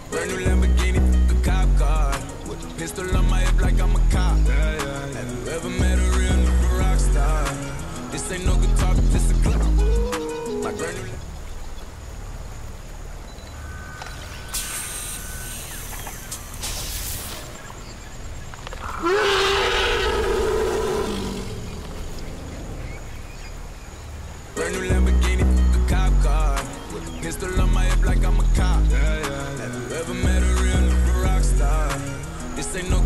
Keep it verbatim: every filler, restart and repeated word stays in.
Brand new Lamborghini, a cop car. With a pistol on my hip like I'm a cop. Yeah, yeah, yeah. Have you ever met a real nigga rock star? This ain't no guitar, but this a club. My brand new Brand new Lamborghini, a cop car. With a pistol on my hip like I'm a cop. Yeah, yeah, yeah. Have you ever met a real nigga rock star? This ain't no